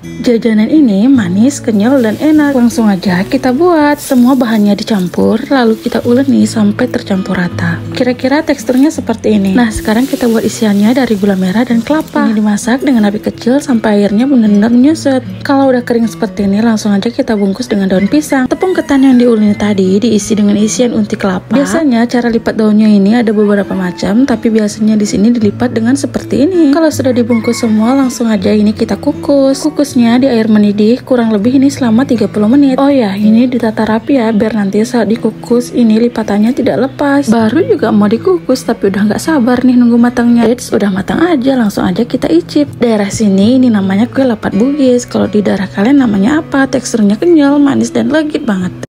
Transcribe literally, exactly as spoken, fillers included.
Jajanan ini manis, kenyal, dan enak. Langsung aja kita buat. Semua bahannya dicampur, lalu kita uleni sampai tercampur rata. Kira-kira teksturnya seperti ini. Nah, sekarang kita buat isiannya dari gula merah dan kelapa. Ini dimasak dengan api kecil sampai airnya benar-benar menyusut. Kalau udah kering seperti ini, langsung aja kita bungkus dengan daun pisang. Tepung ketan yang diuleni tadi diisi dengan isian unti kelapa. Biasanya cara lipat daunnya ini ada beberapa macam, tapi biasanya di sini dilipat dengan seperti ini. Kalau sudah dibungkus semua, langsung aja ini kita kukus. Kukusnya di air mendidih kurang lebih ini selama tiga puluh menit. Oh ya, ini ditata rapi ya, biar nanti saat dikukus ini lipatannya tidak lepas. Baru juga mau dikukus tapi udah nggak sabar nih nunggu matangnya. Eits, udah matang aja, langsung aja kita icip. Daerah sini ini namanya kue lapat Bugis. Kalau di daerah kalian namanya apa? Teksturnya kenyal, manis, dan legit banget.